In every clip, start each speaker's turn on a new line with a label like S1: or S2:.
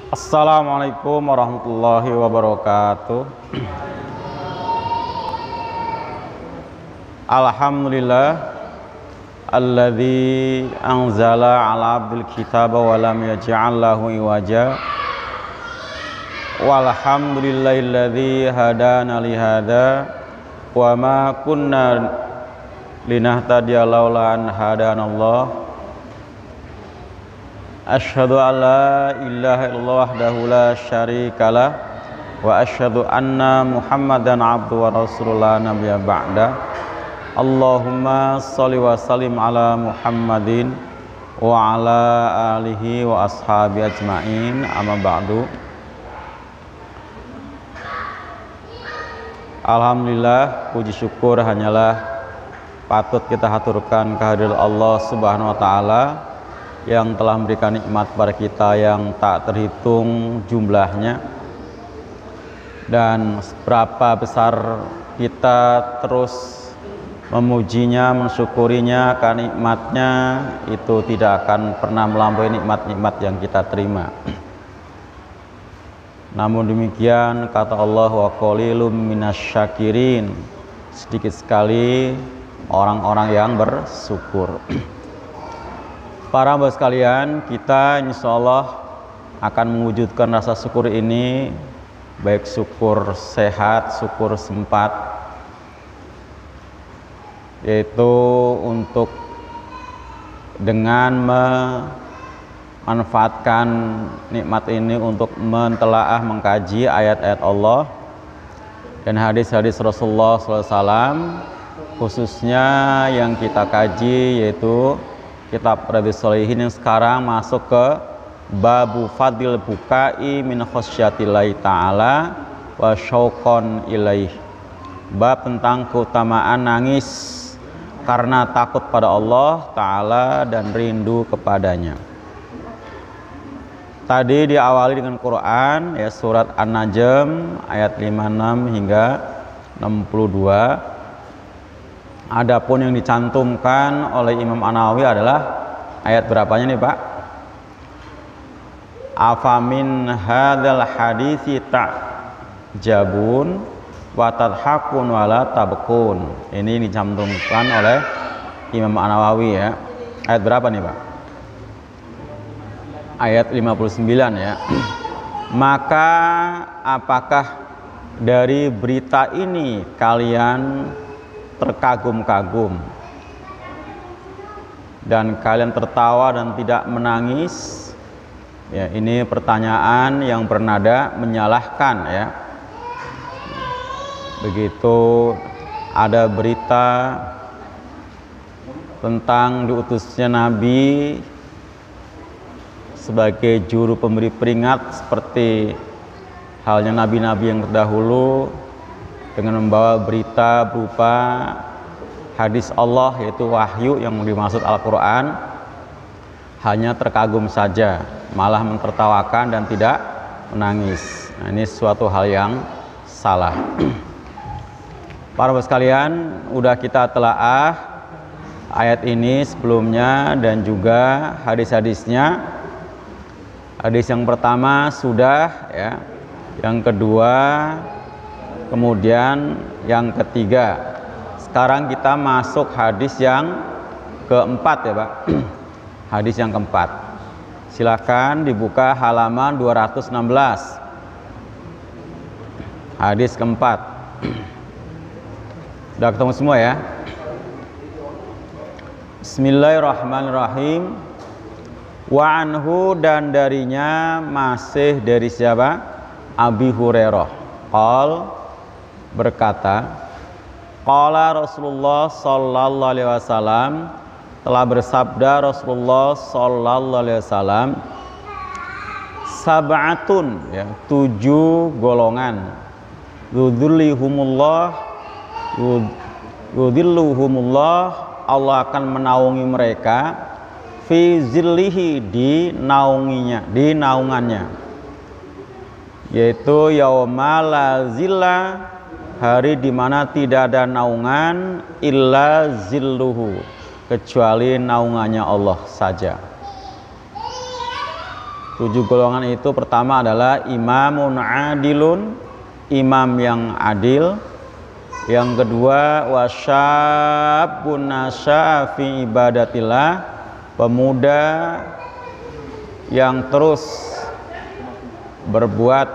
S1: Assalamualaikum warahmatullahi wabarakatuh. Alhamdulillah alladzi anzala ala abdil kitaba wa lam yaj'al lahu iwaja. Walhamdulillahilladzi hadana li hadza wa ma kunna linahtadiya laula an hadanallah. Asyhadu an la ilaha illallah wahdahu la syarikalah wa asyhadu anna Muhammadan abduhu wa rasulullah nabiyya ba'da. Allahumma shalli wa sallim ala Muhammadin wa ala alihi wa ashabi ajmain, amma ba'du. Alhamdulillah, puji syukur hanyalah patut kita haturkan kehadirat Allah Subhanahu wa taala yang telah memberikan nikmat kepada kita yang tak terhitung jumlahnya, dan seberapa besar kita terus memujinya, mensyukurinya, karena nikmatnya itu tidak akan pernah melampaui nikmat-nikmat yang kita terima. Namun demikian, kata Allah, wa qalilum minasyakirin, sedikit sekali orang-orang yang bersyukur. Para hamba sekalian, kita insya Allah akan mewujudkan rasa syukur ini, baik syukur sehat, syukur sempat, yaitu untuk dengan memanfaatkan nikmat ini untuk mentelaah, mengkaji ayat-ayat Allah dan hadis-hadis Rasulullah SAW, khususnya yang kita kaji yaitu kitab Riyadhus Shalihin yang sekarang masuk ke babu fadil bukai min khasyatillahi ta'ala wa syauqan ilaih, bab tentang keutamaan nangis karena takut pada Allah Ta'ala dan rindu kepadanya. Tadi diawali dengan Quran, ya, surat An-Najm ayat 56 hingga 62. Adapun yang dicantumkan oleh Imam An-Nawawi adalah ayat berapanya nih Pak? Afamin hadzal haditsi ta'jabun wa tadhakun wa la tabkun. Ini dicantumkan oleh Imam An-Nawawi, ya. Ayat berapa nih Pak? Ayat 59, ya. Maka apakah dari berita ini kalian terkagum-kagum dan kalian tertawa dan tidak menangis? Ya, ini pertanyaan yang bernada menyalahkan, ya. Begitu ada berita tentang diutusnya Nabi sebagai juru pemberi peringat seperti halnya nabi-nabi yang terdahulu, dengan membawa berita berupa hadis Allah, yaitu wahyu yang dimaksud Al-Quran, hanya terkagum saja, malah mentertawakan dan tidak menangis. Nah, ini suatu hal yang salah. Para sahabat sekalian, udah kita telaah ayat ini sebelumnya dan juga hadis-hadisnya. Hadis yang pertama sudah, ya. Yang kedua, kemudian yang ketiga. Sekarang kita masuk hadis yang keempat, ya Pak. Hadis yang keempat. Silakan dibuka halaman 216. Hadis keempat. Sudah ketemu semua, ya? Bismillahirrahmanirrahim. Wa anhu, dan darinya masih dari siapa? Abi Hurairah. Qal, berkata, qala Rasulullah sallallahu alaihi wasallam, telah bersabda Rasulullah sallallahu alaihi wasallam, sab'atun, ya, 7 golongan, yudhilluhumullah, Allah akan menaungi mereka, fi zillihi, di naunginya, di naungannya, yaitu yauma la zilla, hari di mana tidak ada naungan, illa zilluhu, kecuali naungannya Allah saja. 7 golongan itu pertama adalah imamun adilun, imam yang adil. Yang kedua wasyabun nasya'a fi ibadatillah, pemuda yang terus berbuat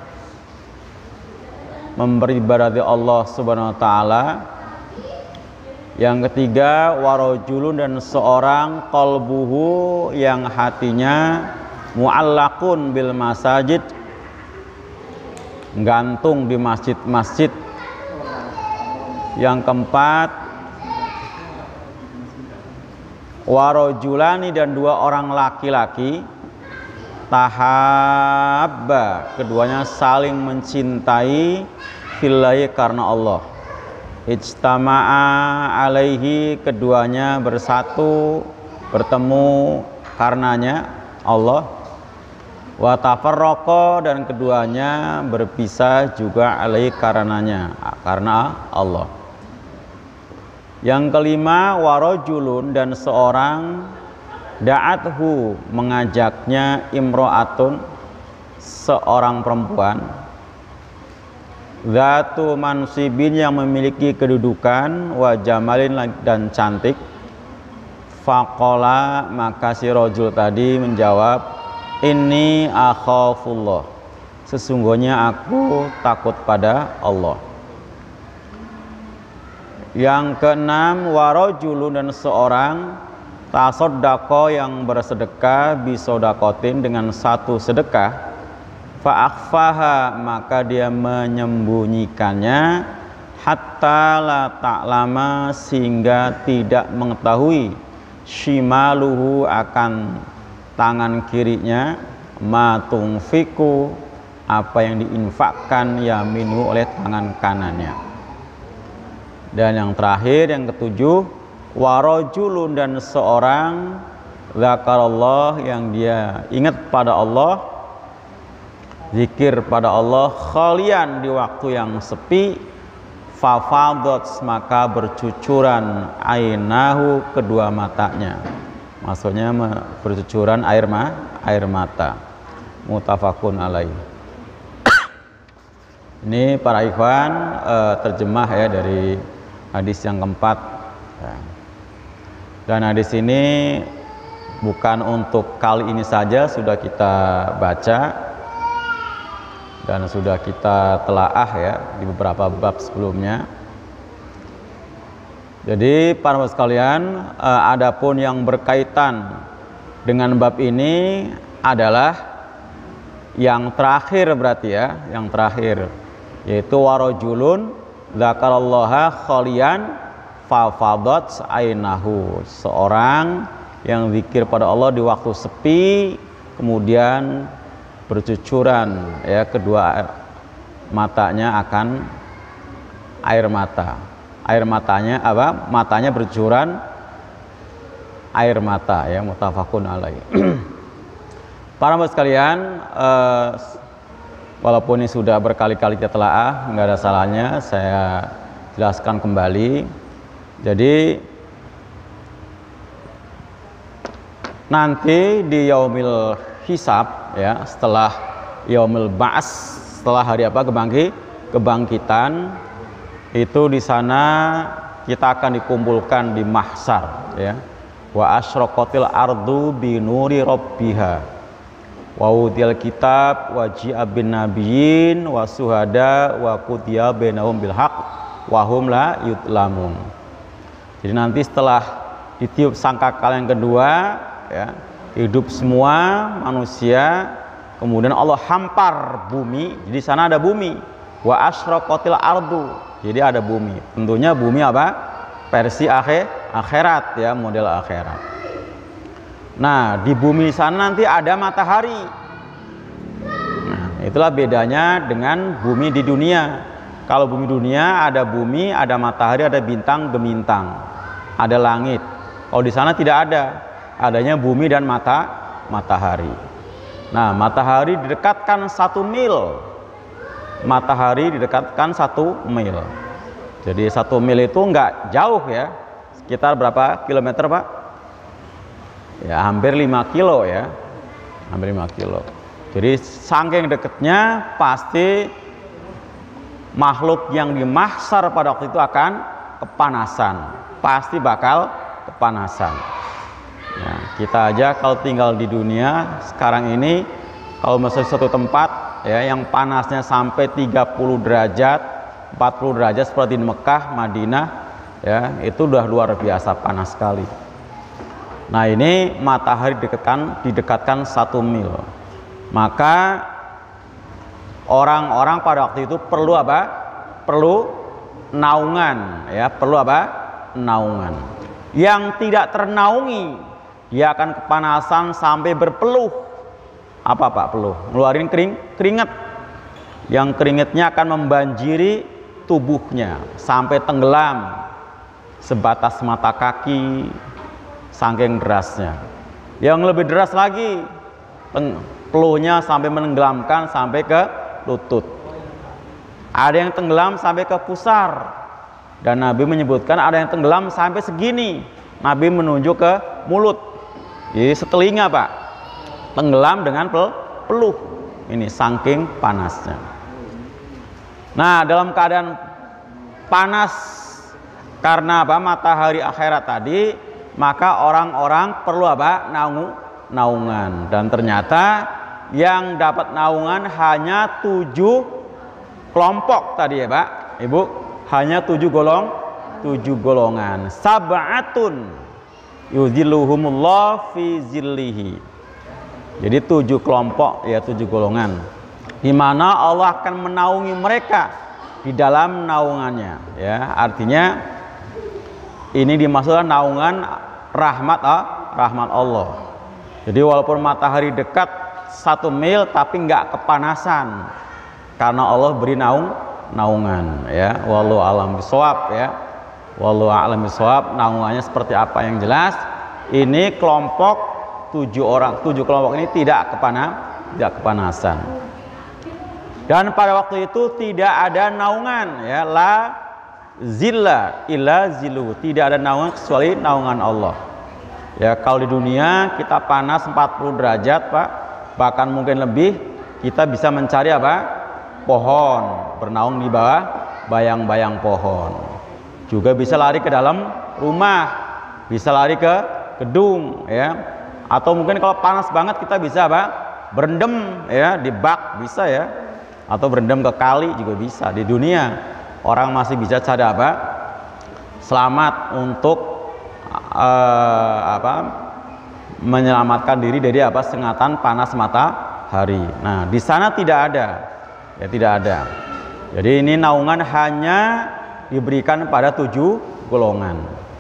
S1: memperibadati Allah Subhanahu wa taala. Yang ketiga warajulun, dan seorang qalbuhu yang hatinya mu'allaqun bil masajid, gantung di masjid-masjid. Yang keempat warajulani, dan 2 orang laki-laki tahabba, keduanya saling mencintai fillahi, karena Allah. Ijtama'a alaihi, keduanya bersatu bertemu karenanya Allah. Wa tafarraqa, dan keduanya berpisah juga alaihi, karenanya, karena Allah. Yang kelima warajulun, dan seorang da'athu, mengajaknya imro'atun, seorang perempuan, zatu mansibin, yang memiliki kedudukan, wa jamalin, dan cantik. Faqala, maka si rajul tadi menjawab, inni akhafullah, sesungguhnya aku takut pada Allah. Yang keenam warajulun, dan seorang tasaddaqa, yang bersedekah, bisodakotin, dengan satu sedekah, fa'akhfaha, maka dia menyembunyikannya, hatta la ta'lama, sehingga tidak mengetahui, shimaluhu, akan tangan kirinya, ma tunfiku, apa yang diinfakkan, yaminu, oleh tangan kanannya. Dan yang terakhir, yang ketujuh warajulun, dan seorang zakarallah, yang dia ingat pada Allah, zikir pada Allah, khalian, di waktu yang sepi, fafadat, maka bercucuran, ainahu, kedua matanya, maksudnya bercucuran air mata. Muttafaqun alaih. Ini para ikhwan terjemah ya dari hadis yang keempat. Dan hadis ini bukan untuk kali ini saja, sudah kita baca dan sudah kita telaah ya di beberapa bab sebelumnya. Jadi para sahabat sekalian, adapun yang berkaitan dengan bab ini adalah yang terakhir, berarti ya, yang terakhir, yaitu warajulun dzakarallaha khalian fafadat ainahu, seorang yang zikir pada Allah di waktu sepi, kemudian bercucuran ya kedua matanya akan air mata. Air matanya apa? Matanya bercucuran air mata ya, muttafaqun alaih. Para sahabat sekalian, walaupun ini sudah berkali-kali kita telaah, nggak ada salahnya saya jelaskan kembali. Jadi nanti di yaumil hisab ya, setelah yaumil ba'ats, setelah hari apa? Kebangkitan, itu di sana kita akan dikumpulkan di mahsyar ya. Wa asyraqatil ardu bi nuri rabbiha wa udiyal kitab wa ji'a bin nabiyyin wa suhada wa qudiya bainahum bil haqq wa hum la yudlamun. Jadi nanti setelah ditiup sangkakala yang kedua ya, hidup semua manusia, kemudian Allah hampar bumi. Di sana ada bumi. Wa asyraqatil ardu. Jadi ada bumi. Tentunya bumi apa? Versi akhirat ya, model akhirat. Nah, di bumi sana nanti ada matahari. Nah, itulah bedanya dengan bumi di dunia. Kalau bumi dunia ada bumi, ada matahari, ada bintang gemintang, ada langit. Kalau di sana tidak ada, adanya bumi dan matahari. Nah, matahari didekatkan 1 mil. Matahari didekatkan 1 mil. Jadi 1 mil itu enggak jauh ya. Sekitar berapa kilometer Pak? Ya hampir 5 kilo ya. hampir 5 kilo. Jadi saking dekatnya pasti makhluk yang di mahsyar pada waktu itu akan kepanasan, pasti bakal kepanasan. Ya, kita aja kalau tinggal di dunia sekarang ini, kalau masuk suatu tempat ya yang panasnya sampai 30 derajat, 40 derajat seperti di Mekah, Madinah, ya itu udah luar biasa panas sekali. Nah ini matahari didekatkan 1 mil, maka orang-orang pada waktu itu perlu apa? Perlu naungan, ya perlu apa? Naungan. Yang tidak ternaungi dia akan kepanasan sampai berpeluh. Apa Pak peluh? Ngeluarin keringat. Yang keringatnya akan membanjiri tubuhnya sampai tenggelam sebatas mata kaki, saking derasnya. Yang lebih deras lagi, peluhnya sampai menenggelamkan sampai ke lutut. Ada yang tenggelam sampai ke pusar, dan Nabi menyebutkan ada yang tenggelam sampai segini. Nabi menunjuk ke mulut, jadi setelinga Pak, tenggelam dengan peluh. Ini saking panasnya. Nah dalam keadaan panas karena apa? Matahari akhirat tadi, maka orang-orang perlu apa? Naungan. Dan ternyata yang dapat naungan hanya 7 kelompok tadi ya Pak, Ibu, hanya 7 golongan. Sab'atun yuzilluhumullah fi zillihi. Jadi 7 kelompok ya, 7 golongan, di mana Allah akan menaungi mereka di dalam naungannya. Ya, artinya ini dimaksudkan naungan rahmat Allah. Jadi walaupun matahari dekat 1 mil tapi nggak kepanasan karena Allah beri naungan. Ya, wallahu a'lam bishawab ya. Wallahu a'lam bishawab, naungannya seperti apa yang jelas. Ini kelompok 7 kelompok ini tidak kepanasan. Dan pada waktu itu tidak ada naungan ya, la zilla illa zilu, tidak ada naungan kecuali naungan Allah. Ya kalau di dunia kita panas 40 derajat Pak, bahkan mungkin lebih, kita bisa mencari apa? Pohon, bernaung di bawah bayang-bayang pohon. Juga bisa lari ke dalam rumah, bisa lari ke gedung ya. Atau mungkin kalau panas banget kita bisa apa? Berendam ya di bak bisa ya. Atau berendam ke kali juga bisa. Di dunia orang masih bisa cari apa? Selamat untuk menyelamatkan diri dari apa? Sengatan panas matahari. Nah, di sana tidak ada. Ya tidak ada. Jadi ini naungan hanya diberikan pada 7 golongan.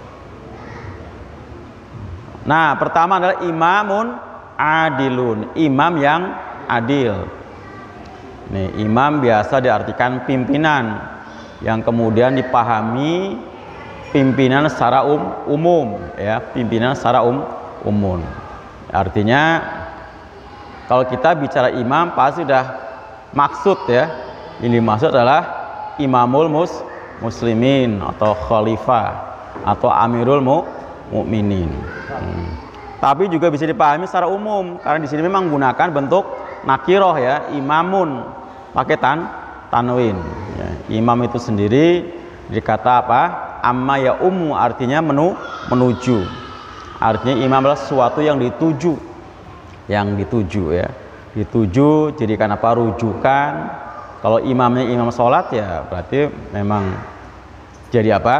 S1: Nah, pertama adalah imamun adilun, imam yang adil. Nih, imam biasa diartikan pimpinan yang kemudian dipahami pimpinan secara umum ya, pimpinan secara umum. Artinya kalau kita bicara imam pasti sudah maksud ya. Ini maksud adalah imamul muslimin atau khalifah atau amirul mukminin. Tapi juga bisa dipahami secara umum karena di sini memang menggunakan bentuk nakiroh ya, imamun pakai tanwin. Ya, imam itu sendiri dikata apa? Amma ya artinya menuju. Artinya imam adalah sesuatu yang dituju, ya. Dituju jadikan apa? Rujukan. Kalau imamnya imam sholat ya berarti memang jadi apa?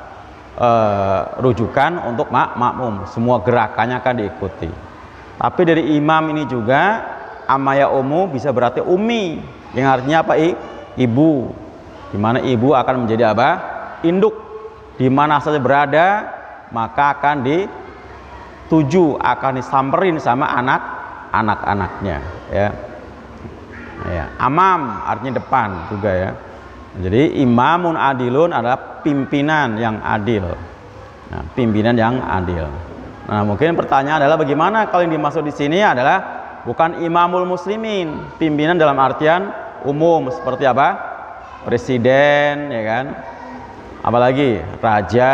S1: Rujukan untuk makmum, semua gerakannya akan diikuti. Tapi dari imam ini juga amaya bisa berarti umi, yang artinya apa? Ibu, dimana ibu akan menjadi apa? Induk, dimana saja berada maka akan dituju, akan disamperin sama anak-anaknya ya. Ya, amam artinya depan juga ya. Jadi imamun adilun adalah pimpinan yang adil. Nah, pimpinan yang adil. Nah, mungkin pertanyaan adalah bagaimana kalau yang dimaksud di sini adalah bukan imamul muslimin, pimpinan dalam artian umum seperti apa? Presiden, ya kan? Apalagi raja,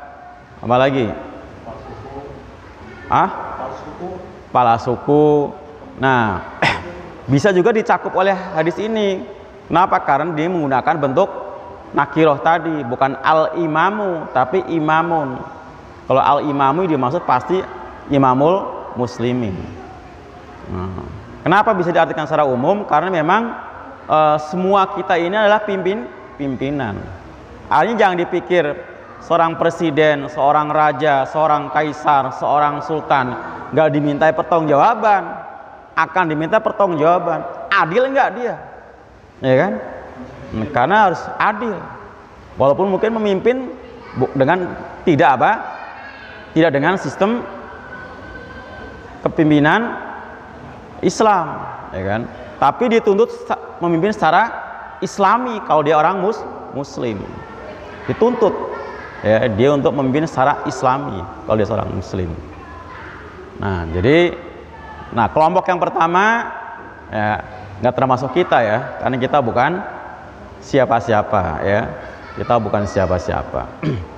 S1: apalagi? Kepala suku, Nah, bisa juga dicakup oleh hadis ini. Kenapa? Karena dia menggunakan bentuk nakiroh tadi, bukan al-imamu, tapi imamun. Kalau al-imamu dimaksud pasti imamul muslimin. Nah, kenapa bisa diartikan secara umum? Karena memang semua kita ini adalah pimpinan. Artinya jangan dipikir seorang presiden, seorang raja, seorang kaisar, seorang sultan nggak dimintai pertanggungjawaban, akan diminta pertanggungjawaban. Adil nggak dia? Ya kan? Karena harus adil. Walaupun mungkin memimpin dengan tidak dengan sistem kepimpinan Islam, ya kan? Tapi dituntut memimpin secara Islami kalau dia orang muslim. Dituntut ya dia untuk memimpin secara Islami kalau dia seorang muslim. Nah, jadi kelompok yang pertama ya nggak termasuk kita ya, karena kita bukan siapa-siapa ya. Kita bukan siapa-siapa.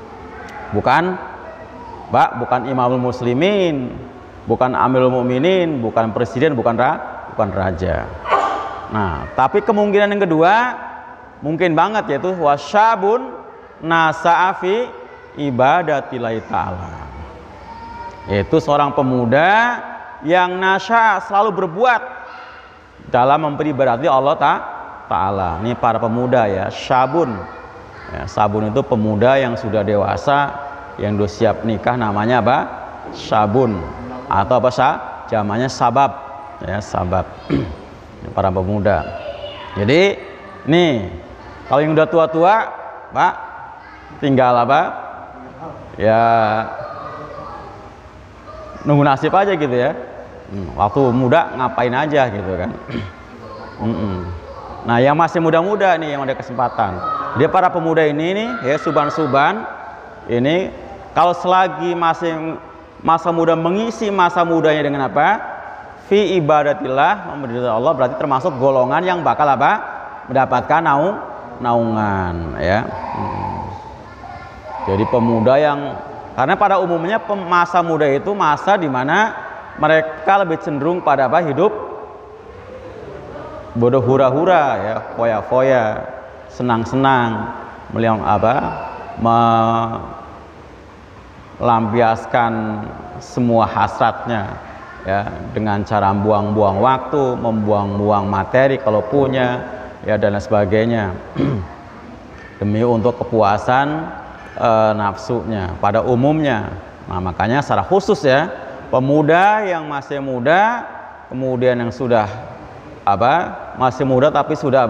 S1: bukan imamul muslimin, bukan amirul mukminin, bukan presiden, bukan raja. Nah, tapi kemungkinan yang kedua mungkin banget, yaitu wasyabun nasa'afi ibadatillahi ta'ala, yaitu seorang pemuda yang nasya selalu berbuat dalam memperibadati Allah Ta'ala. Ini para pemuda ya, syabun ya, sabun itu pemuda yang sudah dewasa, yang sudah siap nikah, namanya apa? Syabun, atau apa jamannya sabab ya, sabab. Para pemuda. Jadi nih kalau yang udah tua-tua Pak tinggal apa ya, nunggu nasib aja gitu ya. Waktu muda ngapain aja gitu kan. Nah yang masih muda-muda nih yang ada kesempatan, dia para pemuda ini nih ya, suban-suban ini kalau selagi masih masa muda, mengisi masa mudanya dengan apa? Fi ibadatillah, memberi Allah, berarti termasuk golongan yang bakal apa? Mendapatkan naungan ya. Jadi pemuda yang, karena pada umumnya masa muda itu masa dimana mereka lebih cenderung pada apa? Hidup bodoh hura-hura ya, foya-foya, senang-senang, melampiaskan semua hasratnya ya, dengan cara buang-buang waktu, membuang-buang materi kalau punya ya, dan lain sebagainya demi untuk kepuasan nafsunya pada umumnya. Nah makanya secara khusus ya, pemuda yang masih muda, kemudian yang sudah masih muda tapi sudah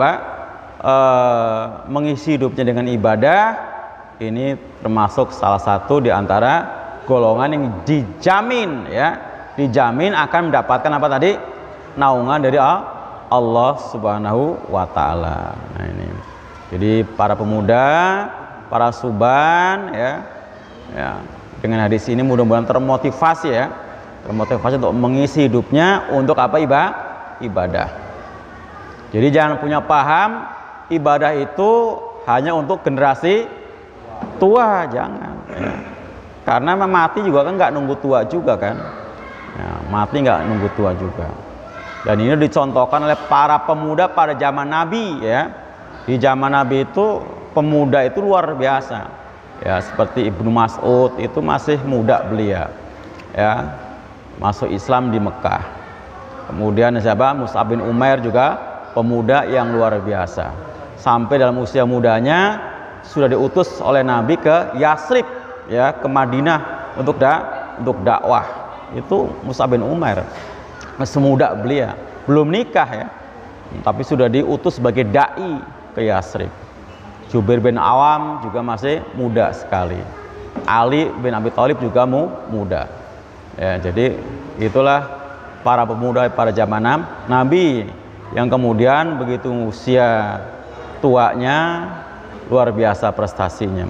S1: mengisi hidupnya dengan ibadah, ini termasuk salah satu di antara golongan yang dijamin ya, dijamin akan mendapatkan apa tadi? Naungan dari Allah Subhanahu wa Ta'ala. Nah ini. Jadi para pemuda, para suban ya, dengan hadis ini mudah-mudahan termotivasi ya. Termotivasi untuk mengisi hidupnya untuk apa? Ibadah. Jadi jangan punya paham ibadah itu hanya untuk generasi tua, jangan ya. Karena mati juga kan nggak nunggu tua juga kan. Ya, mati nggak nunggu tua juga. Dan ini dicontohkan oleh para pemuda pada zaman Nabi ya. Di zaman Nabi itu pemuda itu luar biasa ya, seperti Ibnu Mas'ud itu masih muda beliau ya, masuk Islam di Mekah. Kemudian siapa? Mus'ab bin Umair juga pemuda yang luar biasa, sampai dalam usia mudanya sudah diutus oleh Nabi ke Yasrib ya, ke Madinah untuk dakwah. Itu Mus'ab bin Umair, semuda beliau, belum nikah ya, tapi sudah diutus sebagai dai ke Yasrib. Jubair bin Awam juga masih muda sekali. Ali bin Abi Thalib juga muda. Ya, jadi itulah para pemuda pada zaman Nabi yang kemudian begitu usia tuanya luar biasa prestasinya.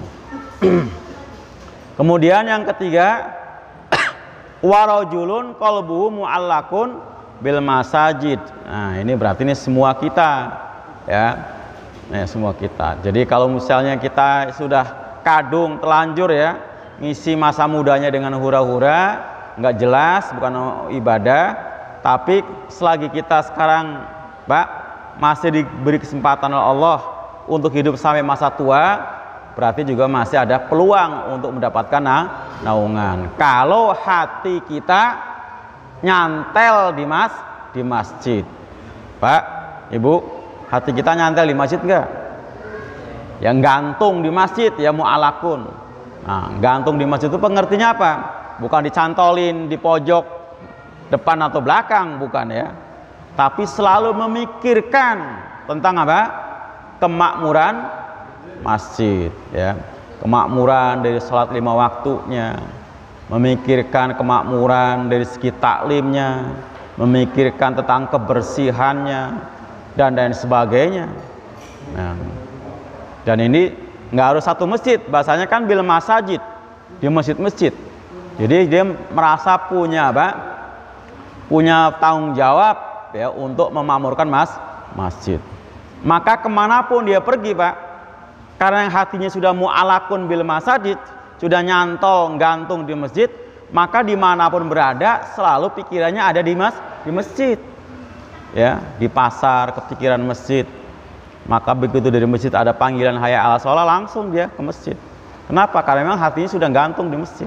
S1: Kemudian yang ketiga, warajulun qalbuhu mu'allakun bil masajid. Nah, ini berarti ini semua kita ya. Semua kita. Jadi kalau misalnya kita sudah kadung, telanjur ya, ngisi masa mudanya dengan hura-hura, nggak jelas, bukan ibadah, Tapi selagi kita sekarang Pak masih diberi kesempatan oleh Allah untuk hidup sampai masa tua, berarti juga masih ada peluang untuk mendapatkan naungan. Kalau hati kita nyantel di masjid. Pak, Ibu, hati kita nyantel di masjid enggak? Yang gantung di masjid ya mu'alakun. Nah, gantung di masjid itu pengertinya apa? Bukan dicantolin di pojok depan atau belakang, bukan ya. Tapi selalu memikirkan tentang apa? Kemakmuran masjid ya. Kemakmuran dari sholat 5 waktunya, memikirkan kemakmuran dari segi taklimnya, memikirkan tentang kebersihannya dan lain sebagainya. Nah, dan ini nggak harus satu masjid, bahasanya kan bil masajid, di masjid-masjid. Jadi dia merasa punya apa? Punya tanggung jawab ya untuk memakmurkan masjid. Maka kemanapun dia pergi Pak, karena yang hatinya sudah mu'alakun bil masajid, sudah nyantol gantung di masjid, maka dimanapun berada selalu pikirannya ada di masjid ya, di pasar kepikiran masjid. Maka begitu dari masjid ada panggilan hayya 'alas shalah, langsung dia ke masjid. Kenapa? Karena memang hatinya sudah gantung di masjid.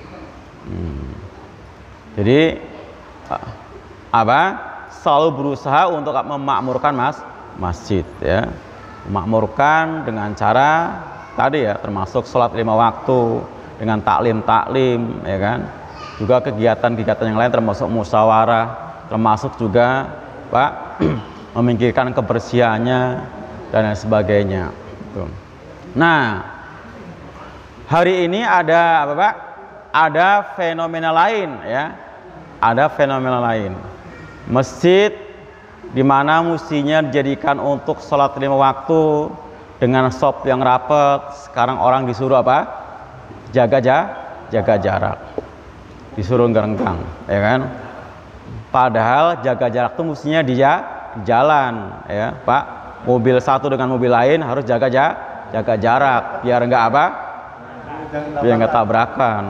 S1: Jadi apa? Selalu berusaha untuk memakmurkan masjid ya, memakmurkan dengan cara tadi ya, termasuk sholat 5 waktu dengan taklim ya kan, juga kegiatan-kegiatan yang lain termasuk musyawarah, termasuk juga Pak memikirkan kebersihannya dan lain sebagainya. Nah, hari ini ada apa Pak? Ada fenomena lain ya, ada fenomena lain. Masjid di mana mestinya dijadikan untuk sholat 5 waktu dengan shop yang rapat, sekarang orang disuruh apa? Jaga jarak, disuruh gerenggang, ya kan? Padahal jaga jarak itu mestinya di jalan, ya Pak. Mobil satu dengan mobil lain harus jaga jarak, biar enggak apa? Biar enggak tabrakan.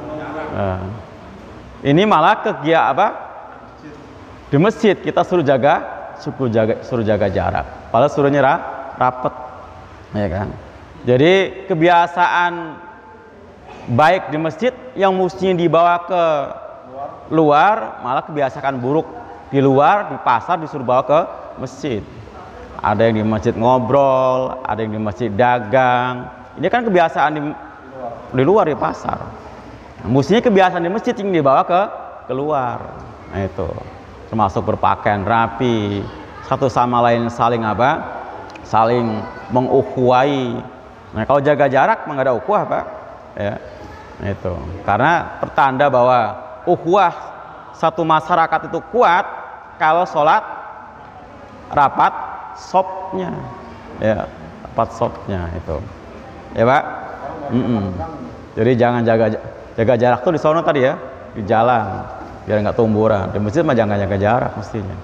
S1: Ini malah kegiatan apa? Di masjid kita suruh jaga jarak, padahal suruhnya rapat, ya kan? Jadi kebiasaan baik di masjid yang mestinya dibawa ke luar, malah kebiasaan buruk di luar, di pasar disuruh bawa ke masjid. Ada yang di masjid ngobrol, ada yang di masjid dagang. Ini kan kebiasaan di luar, di pasar. Mestinya kebiasaan di masjid yang dibawa ke keluar. Nah itu termasuk berpakaian rapi, satu sama lain saling apa? Saling mengukhuwai. Nah kalau jaga jarak nggak ada ukhuwah Pak ya. Nah, itu karena pertanda bahwa ukhuwah satu masyarakat itu kuat kalau sholat rapat sopnya ya, rapat sopnya itu ya Pak. Jadi jangan jaga jarak tuh di sono tadi ya, di jalan biar nggak tumburan. Di masjid mah jangan jaga jarak mestinya.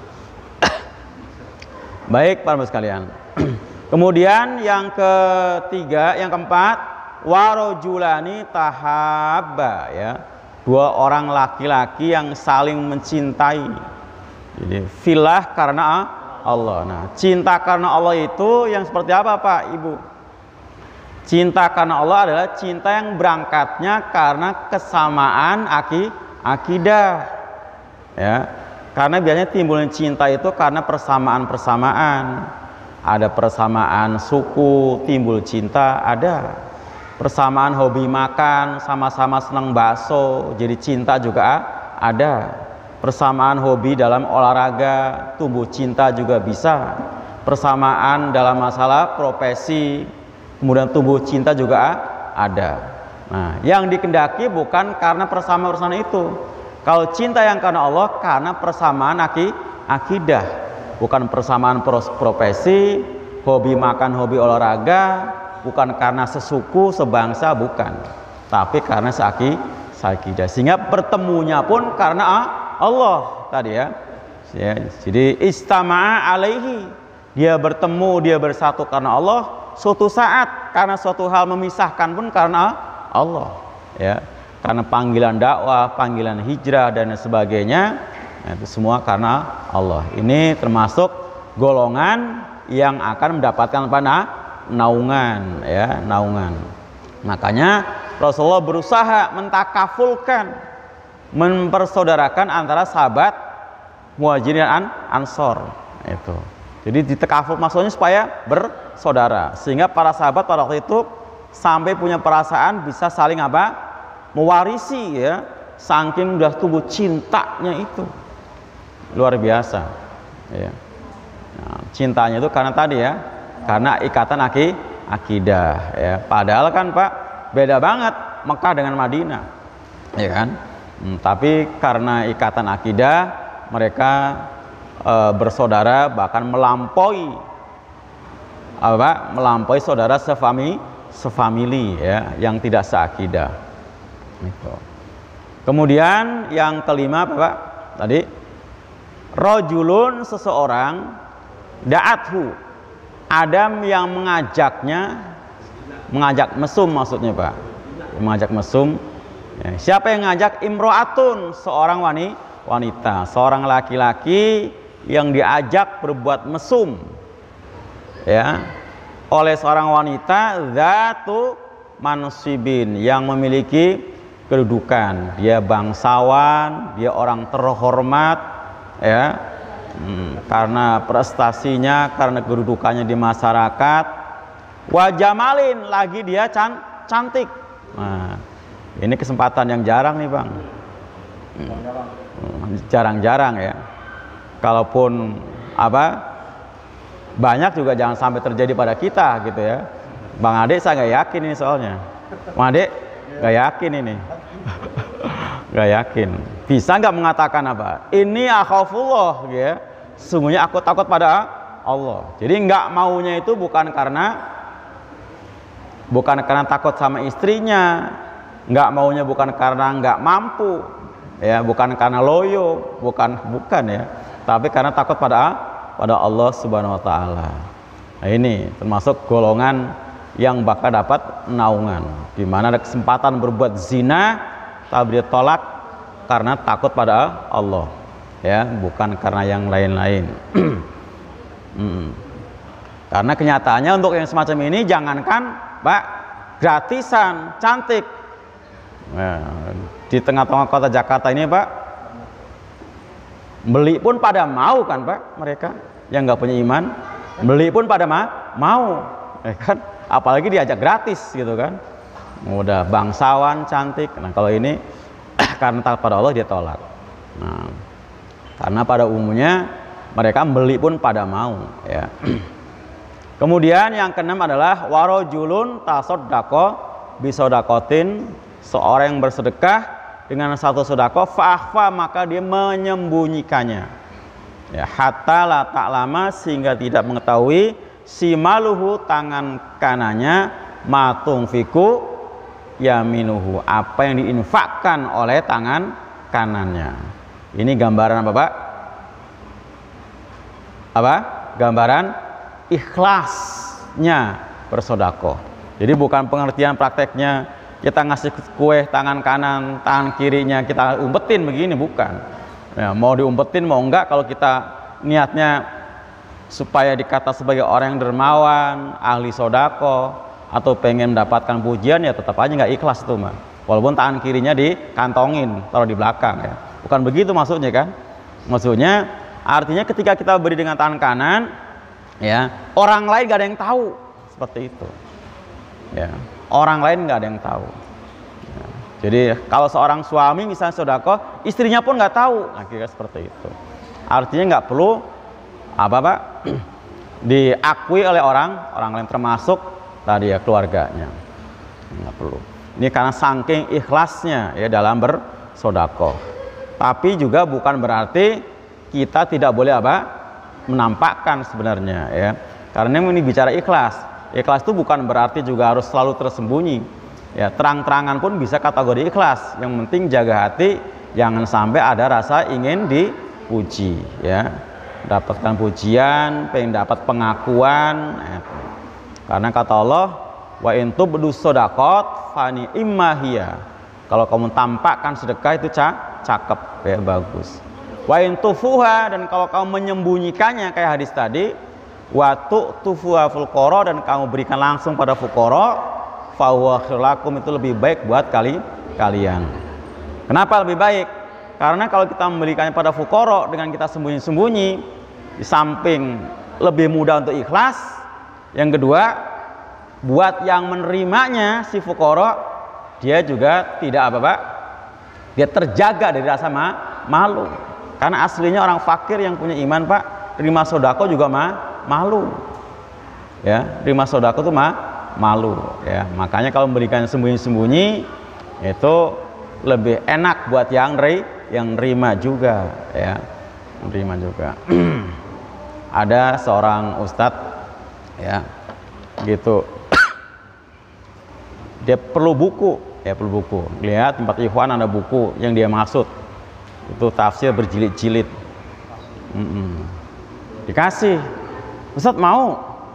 S1: Baik para sekalian. Kemudian yang ketiga, yang keempat, warojulani tahabba ya, 2 orang laki-laki yang saling mencintai. Jadi filah karena Allah. Nah, cinta karena Allah itu yang seperti apa Pak Ibu? Cinta karena Allah adalah cinta yang berangkatnya karena kesamaan akidah ya, karena biasanya timbulnya cinta itu karena persamaan. Ada persamaan suku timbul cinta, ada persamaan hobi makan, sama-sama senang bakso jadi cinta juga ada, persamaan hobi dalam olahraga tumbuh cinta juga bisa, persamaan dalam masalah profesi kemudian tumbuh cinta juga ada. Nah, yang dikendaki bukan karena persamaan itu. Kalau cinta yang karena Allah karena persamaan akidah, bukan persamaan profesi, hobi makan, hobi olahraga, bukan karena sesuku, sebangsa, bukan. Tapi karena seakidah. Sehingga bertemunya pun karena Allah tadi ya. Jadi istama'a alaihi, dia bertemu, dia bersatu karena Allah. Suatu saat karena suatu hal memisahkan pun karena Allah ya, karena panggilan dakwah, panggilan hijrah dan sebagainya, Nah, itu semua karena Allah. Ini termasuk golongan yang akan mendapatkan apa? Naungan, ya, naungan. Makanya Rasulullah berusaha mentakafulkan, mempersaudarakan antara sahabat Muhajirin dan Ansor. Itu. Jadi ditakaful maksudnya supaya bersaudara, sehingga para sahabat pada waktu itu sampai punya perasaan bisa saling apa? Mewarisi, ya. Saking udah tumbuh cintanya itu. Luar biasa, ya. Nah, cintanya itu karena tadi, ya, karena ikatan akidah, ya. Padahal kan Pak, beda banget Mekah dengan Madinah, ya kan. Tapi karena ikatan akidah mereka bersaudara, bahkan melampaui saudara sefamili, ya, yang tidak seakidah. Gitu. Kemudian yang kelima Pak, tadi rojulun, seseorang, da'athu, Adam yang mengajak mesum maksudnya Pak, mengajak mesum, ya. Siapa yang ngajak? Imro'atun, seorang wanita, seorang laki-laki yang diajak berbuat mesum, ya, oleh seorang wanita zatu mansibin, yang memiliki kedudukan, dia bangsawan, dia orang terhormat, ya, karena prestasinya, karena kedudukannya di masyarakat. Wajamalin, lagi dia cantik. Nah, ini kesempatan yang jarang nih Bang, jarang-jarang, ya. Kalaupun banyak juga jangan sampai terjadi pada kita, gitu, ya. Bang Ade saya nggak yakin ini soalnya. Bang Ade nggak yakin ini. Nggak yakin. Bisa nggak mengatakan apa? Ini akhafullah, ya. Sungguhnya aku takut pada Allah. Jadi nggak maunya itu bukan karena takut sama istrinya, nggak maunya bukan karena nggak mampu, ya, bukan karena loyo, bukan, ya, tapi karena takut pada Allah Subhanahu Wa Taala. Nah, ini termasuk golongan yang bakal dapat naungan, di mana ada kesempatan berbuat zina, tapi dia tolak karena takut pada Allah, ya, bukan karena yang lain-lain. Karena kenyataannya untuk yang semacam ini, jangankan Pak gratisan, cantik, nah, di tengah-tengah kota Jakarta ini Pak, beli pun pada mau kan Pak, mereka yang nggak punya iman, beli pun pada mau, ya kan? Apalagi diajak gratis, gitu kan. Udah bangsawan, cantik. Nah, kalau ini karena takut pada Allah dia tolak. Nah, karena pada umumnya mereka beli pun pada mau, ya. Kemudian yang keenam adalah warojulun tasoddaqo bisodakotin, seorang yang bersedekah dengan satu sedekah fa'akhfa, maka dia menyembunyikannya, ya, hatta la ta'lama, sehingga tidak mengetahui simaluhu, tangan kanannya, matunfiku yaminuhu, apa yang diinfakkan oleh tangan kanannya. Ini gambaran apa Pak? Gambaran ikhlasnya bersedekah. Jadi bukan pengertian prakteknya kita ngasih kue tangan kanan, tangan kirinya kita umpetin begini, bukan. Ya, mau diumpetin mau enggak, kalau kita niatnya supaya dikata sebagai orang yang dermawan, ahli sodako, atau pengen mendapatkan pujian, ya tetap aja nggak ikhlas tuh Mbak. Walaupun tangan kirinya dikantongin, taruh di belakang, ya. Bukan begitu maksudnya kan? Maksudnya artinya ketika kita beri dengan tangan kanan, ya, orang lain nggak ada yang tahu, seperti itu, ya. Orang lain nggak ada yang tahu, ya. Jadi kalau seorang suami misalnya sodako, istrinya pun nggak tahu, akhirnya seperti itu. Artinya nggak perlu Pak diakui oleh orang lain, termasuk tadi, ya, keluarganya, nggak perlu. Ini karena saking ikhlasnya, ya, dalam bersodako. Tapi juga bukan berarti kita tidak boleh menampakkan sebenarnya, ya. Karena ini bicara ikhlas. Ikhlas itu bukan berarti juga harus selalu tersembunyi, ya. Terang-terangan pun bisa kategori ikhlas. Yang penting jaga hati, jangan sampai ada rasa ingin dipuji, ya. Dapatkan pujian, pengen dapat pengakuan, ya. Karena kata Allah, wa in tubdu shadaqat fani immahiyah. Kalau kamu tampakkan sedekah itu cakep, ya, bagus. Wa in tufuha, dan kalau kamu menyembunyikannya kayak hadis tadi, wa tufuha fuqara, dan kamu berikan langsung pada fuqara, fa huwa khairul lakum, itu lebih baik buat kalian. Kenapa lebih baik? Karena kalau kita memberikannya pada fuqara dengan kita sembunyi-sembunyi, di samping lebih mudah untuk ikhlas, yang kedua buat yang menerimanya si fuqara, dia juga tidak apa Pak? Dia terjaga dari rasa malu. Karena aslinya orang fakir yang punya iman Pak, terima sodako juga malu. Ya, terima sodako itu malu. Ya, makanya kalau memberikan sembunyi-sembunyi itu lebih enak buat yang nerima juga. Ya, nerima juga. Ada seorang ustadz, ya, gitu. Dia perlu buku. Lihat tempat ikhwan ada buku yang dia maksud. Itu tafsir berjilid-jilid. Dikasih, Ustadz mau?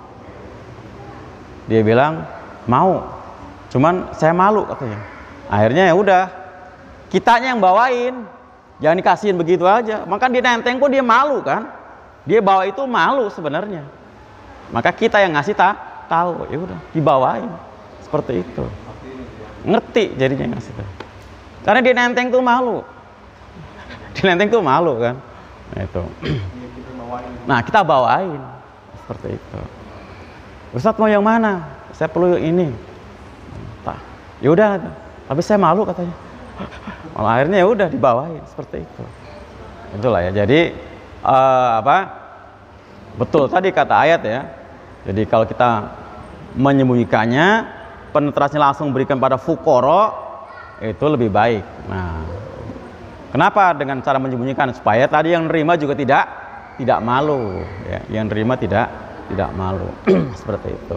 S1: Dia bilang mau, cuman saya malu katanya. Akhirnya ya udah, kitanya yang bawain, jangan dikasihin begitu aja. Maka dia nenteng pun dia malu kan? Dia bawa itu malu sebenarnya. Maka kita yang ngasih tahu, ya udah dibawain seperti itu. Ngerti jadinya ngasih tahu. Karena dia nenteng tuh malu. Dinenteng tuh malu kan, nah, itu. Nah kita bawain seperti itu. Ustadz mau yang mana? Saya perlu yang ini. Ya udah, tapi saya malu katanya. Malah akhirnya ya udah dibawain seperti itu. Itulah ya. Jadi betul tadi kata ayat ya. Jadi kalau kita menyembunyikannya, penetrasinya langsung berikan pada fuqara, itu lebih baik. Nah, kenapa dengan cara menyembunyikan? Supaya tadi yang nerima juga tidak malu, ya. Yang nerima tidak malu. Seperti itu.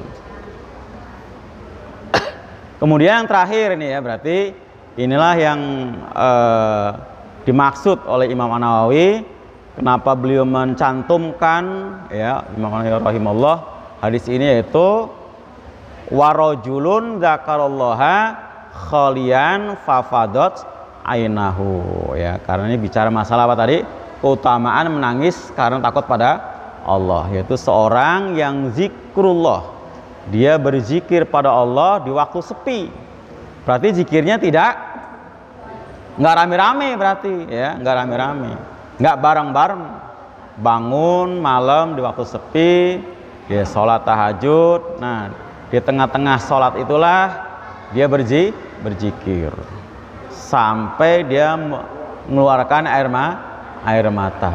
S1: Kemudian yang terakhir ini ya, berarti inilah yang dimaksud oleh Imam An-Nawawi. Kenapa beliau mencantumkan ya, Imam An-Nawawi rahimahullah, hadis ini, yaitu warajulun dzakarallaha khalian fafadat ainahu, ya, karena ini bicara masalah apa tadi? Keutamaan menangis karena takut pada Allah, yaitu seorang yang zikrullah, dia berzikir pada Allah di waktu sepi. Berarti zikirnya nggak rame-rame, berarti ya, nggak rame-rame, nggak bareng-bareng, bangun malam di waktu sepi, dia sholat tahajud. Nah, di tengah-tengah sholat itulah dia berzikir sampai dia mengeluarkan air mata.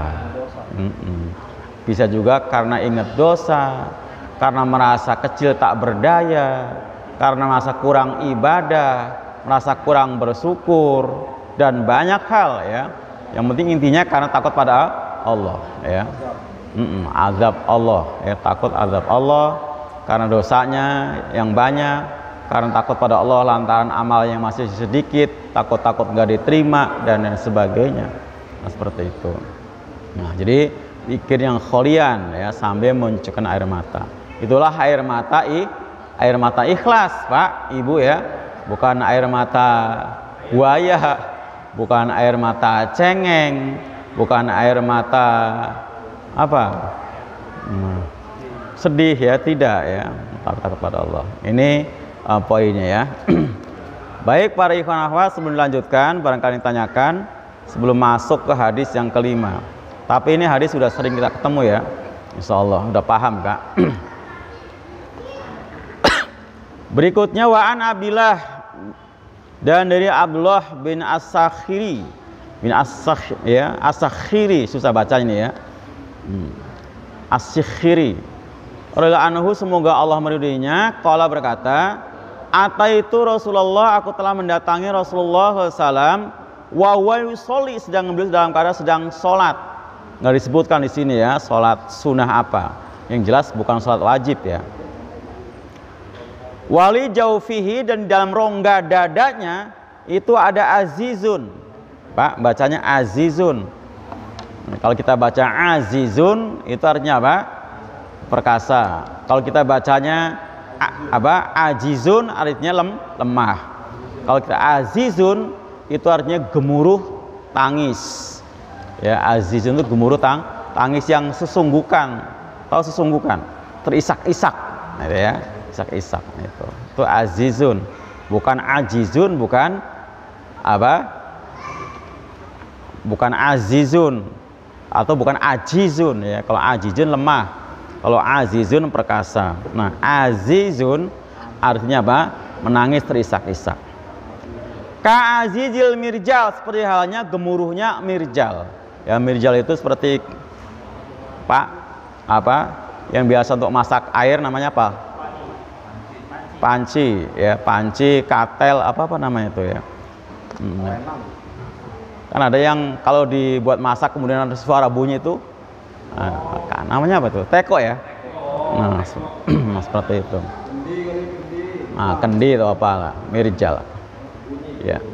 S1: Bisa juga karena ingat dosa, karena merasa kecil tak berdaya, karena merasa kurang ibadah, merasa kurang bersyukur, dan banyak hal ya. Yang penting intinya karena takut pada Allah ya. Azab Allah ya, takut azab Allah karena dosanya yang banyak, karena takut pada Allah lantaran amal yang masih sedikit, takut nggak diterima dan lain sebagainya. Nah, seperti itu. Nah, jadi zikir yang kholian ya, sambil mencucurkan air mata. Itulah air mata ikhlas, Pak, Ibu ya. Bukan air mata buaya, bukan air mata cengeng, bukan air mata apa? Sedih ya, tidak ya. Takut pada Allah. Ini poinnya ya. Baik para ikhwan akhwat, sebelum dilanjutkan barangkali ditanyakan sebelum masuk ke hadis yang kelima. Tapi ini hadis sudah sering kita ketemu ya, insya Allah udah paham Kak. Berikutnya wa'an Abdillah, dan dari Abdullah bin As-Sakhiri ya, As-Sakhiri susah baca ini ya, As-Sakhiri radhiyallahu anhu, semoga Allah meridhoinya, qala berkata, ataitu Rasulullah, aku telah mendatangi Rasulullah SAW, wa huwa yusolli, sedang beliau dalam keadaan sedang sholat. Nggak disebutkan di sini ya sholat sunnah apa, yang jelas bukan sholat wajib ya. Wali jaufihi, dan dalam rongga dadanya itu ada azizun, Pak, bacanya azizun. Kalau kita baca azizun itu artinya apa? Perkasa. Kalau kita bacanya ajizun artinya lemah. Kalau kita azizun itu artinya gemuruh tangis Ya, azizun itu gemuruh tangis yang sesungguhkan. Tahu sesungguhkan? Terisak-isak. Gitu ya. Isak-isak itu. Itu azizun. Bukan ajizun, bukan apa? Bukan azizun atau bukan ajizun ya. Kalau ajizun lemah, kalau azizun perkasa. Nah, azizun artinya apa? Menangis terisak-isak. Ka azizil mirjal, seperti halnya gemuruhnya mirjal. Ya, mirjal itu seperti Pak apa? Yang biasa untuk masak air namanya apa? Panci ya, panci, katel, apa namanya itu ya. Kan ada yang kalau dibuat masak kemudian ada suara bunyi itu, namanya apa tuh? Teko ya. Nah, seperti itu. Nah, kendi atau apa? Mirjal. Ya.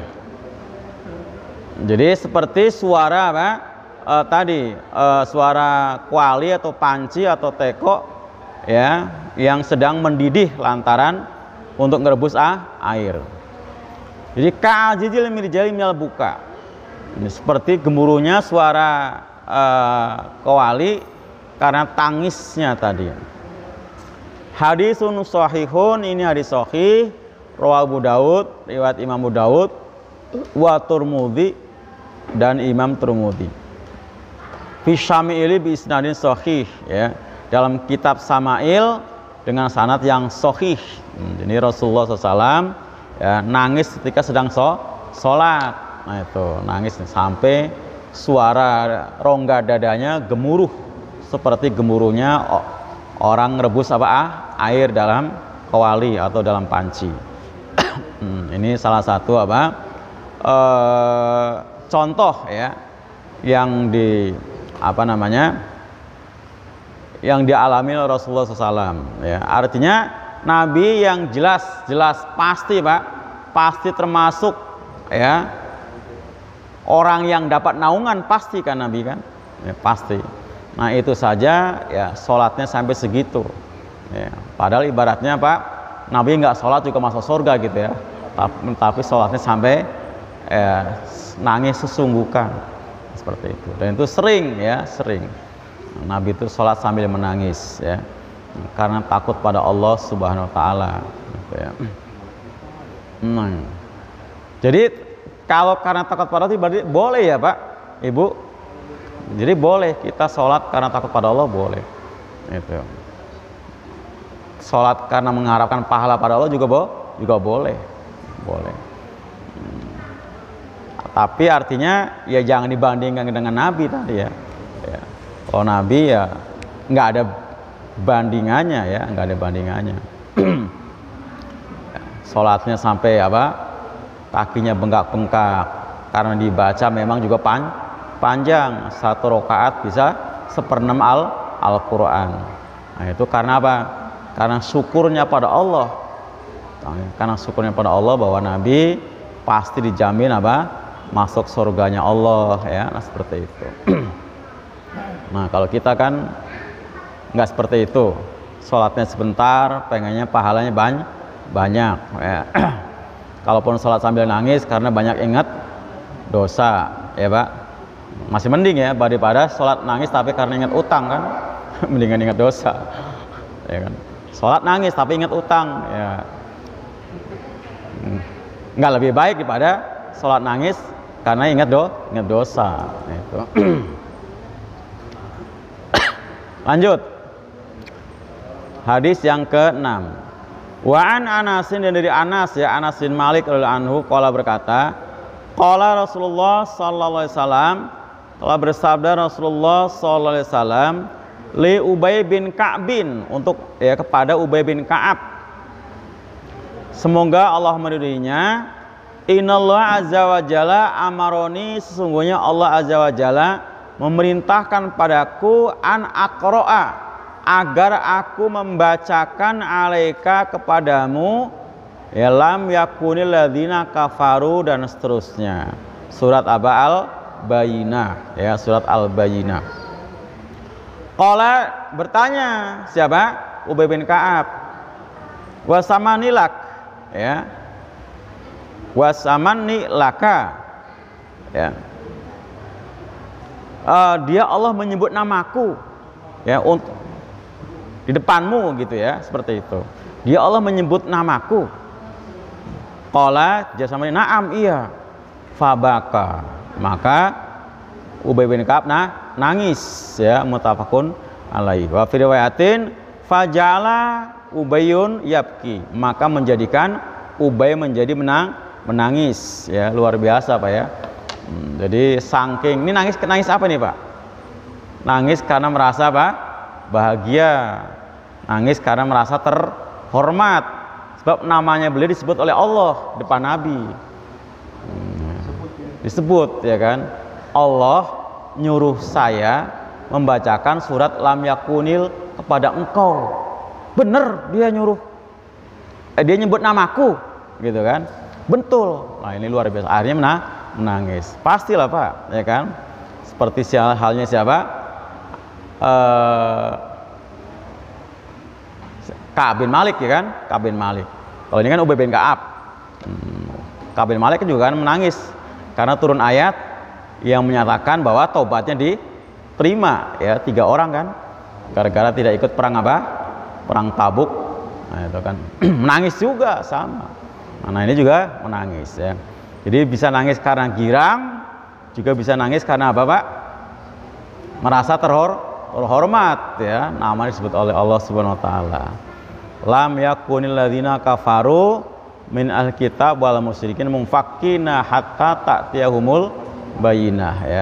S1: Jadi seperti suara apa? Tadi suara kuali atau panci atau teko ya, yang sedang mendidih lantaran untuk merebus air. Jadi ka'ajijil mirjali minal buka. Ini seperti gemuruhnya suara kuali karena tangisnya tadi. Hadisun sahihun, ini hadis sahih, rawahu Abu Daud, riwayat Imam Abu Daud, wa Tirmidzi dan Imam Tirmidzi. Fi Syama'il bi isnadin sahih ya. Dalam kitab Sama'il dengan sanad yang sahih. Jadi Rasulullah SAW ya, nangis ketika sedang sholat. Nah itu nangis sampai suara rongga dadanya gemuruh seperti gemuruhnya orang rebus air dalam kuali atau dalam panci. Ini salah satu contoh ya yang yang dialami oleh Rasulullah SAW ya. Artinya Nabi yang jelas pasti pasti termasuk ya orang yang dapat naungan, pasti kan Nabi kan ya, pasti. Nah itu saja ya sholatnya sampai segitu ya. Padahal ibaratnya Nabi nggak sholat juga masuk surga gitu ya, tapi sholatnya sampai nangis sesungguhkan seperti itu. Dan itu sering Nabi itu sholat sambil menangis ya, karena takut pada Allah Subhanahu Wa Taala gitu ya. Jadi kalau karena takut pada Allah berarti boleh ya Pak Ibu, jadi boleh kita sholat karena takut pada Allah, boleh itu. Sholat karena mengharapkan pahala pada Allah juga boleh. Tapi artinya ya jangan dibandingkan dengan Nabi tadi ya. Kalau Nabi ya nggak ada bandingannya ya, nggak ada bandingannya. Sholatnya sampai kakinya bengkak-bengkak karena dibaca memang juga panjang. Satu rakaat bisa 1/6 Al-Quran. Nah itu karena apa? Karena syukurnya pada Allah. Karena syukurnya pada Allah bahwa Nabi pasti dijamin masuk surganya Allah ya. Nah seperti itu. Nah kalau kita kan nggak seperti itu, sholatnya sebentar, pengennya pahalanya banyak ya. Kalaupun sholat sambil nangis karena banyak ingat dosa ya Pak, masih mending ya daripada sholat nangis tapi karena ingat utang kan. Mendingan ingat dosa ya kan. Sholat nangis tapi ingat utang ya, nggak lebih baik daripada sholat nangis karena ingat dosa itu. Lanjut hadis yang ke-6. Wa an Anasin, dan dari Anas ya, Anas bin Malik radhiyallahu anhu qala berkata, qala Rasulullah sallallahu alaihi wasallam, telah bersabda Rasulullah sallallahu alaihi wasallam li Ubay bin Ka'bin, untuk ya kepada Ubay bin Ka'ab, semoga Allah meridhoinya, innallaha azza wa jalla amaroni, sesungguhnya Allah azza wa jalla memerintahkan padaku an aqro'a, agar aku membacakan alaika kepadamu ya lam yakunil ladzina kafaru, dan seterusnya. Surat Al-Bayyinah ya, surat Al-Bayyinah. Qala, bertanya siapa? Ubay bin Ka'ab. Wasamanilak ya, wasamanilaka ya. dia Allah menyebut namaku ya untuk di depanmu gitu ya, seperti itu. Dia Allah menyebut namaku. Qala dia sama na'am iya. Fabaka, maka Ubay bin Ka'ab nangis ya, muttafaqun alaihi. Wa fi riwayatin faja'ala Ubayun yabki, maka menjadikan Ubay menjadi menangis ya, luar biasa Pak ya. Jadi saking ini nangis apa nih Pak? Nangis karena merasa apa? Bahagia. Nangis karena merasa terhormat sebab namanya beliau disebut oleh Allah depan Nabi. Disebut ya kan, Allah nyuruh saya membacakan surat lam yakunil kepada engkau. Bener dia nyuruh, dia nyebut namaku gitu kan, betul. Nah ini luar biasa, akhirnya menangis. Pastilah Pak ya kan, seperti halnya siapa, Ka'ab bin Malik ya kan, Ka'ab bin Malik. Kalau ini kan Ubay bin Ka'ab. Ka'ab bin Malik juga kan menangis karena turun ayat yang menyatakan bahwa taubatnya diterima ya, 3 orang kan, gara-gara tidak ikut perang apa? Perang Tabuk. Nah itu kan menangis juga sama. Nah ini juga menangis ya. Jadi bisa nangis karena girang, juga bisa nangis karena apa Pak? Merasa terhormat ya, namanya disebut oleh Allah Subhanahu wa taala. Lam yakunil ladzina kafaru min alkitab wal musyrikin munfakkina hatta ta'tiyahumul bayinah ya.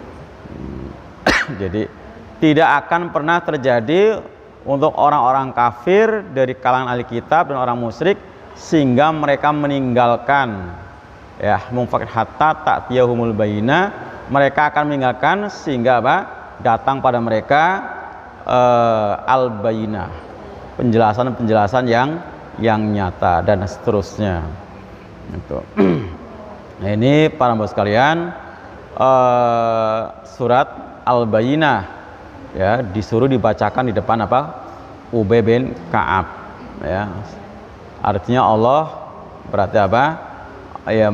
S1: Jadi tidak akan pernah terjadi untuk orang-orang kafir dari kalangan ahli kitab dan orang musyrik sehingga mereka meninggalkan ya, munfakkin hatta ta'tiyahumul bayinah, mereka akan meninggalkan sehingga apa? Datang pada mereka al-bayinah, penjelasan-penjelasan yang nyata dan seterusnya. Itu. Nah, ini para Bapak sekalian, surat Al-Bayyinah ya, disuruh dibacakan di depan apa? Ubay bin Ka'ab ya. Artinya Allah berarti apa? Ya,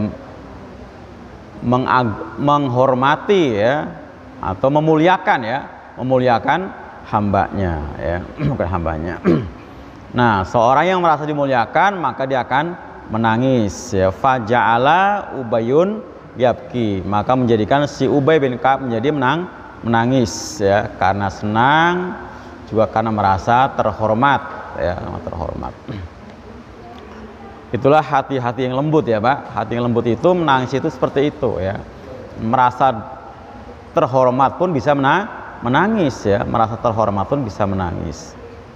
S1: menghormati ya, atau memuliakan ya, memuliakan hambanya ya, bukan hambanya. Nah, seorang yang merasa dimuliakan maka dia akan menangis ya. Faja'ala Ubayun yabki, maka menjadikan si Ubay bin Ka'ab menjadi menangis ya, karena senang juga karena merasa terhormat ya, terhormat. Itulah hati-hati yang lembut ya Pak. Hati yang lembut itu menangis itu seperti itu ya. Merasa terhormat pun bisa menangis ya, merasa terhormat pun bisa menangis.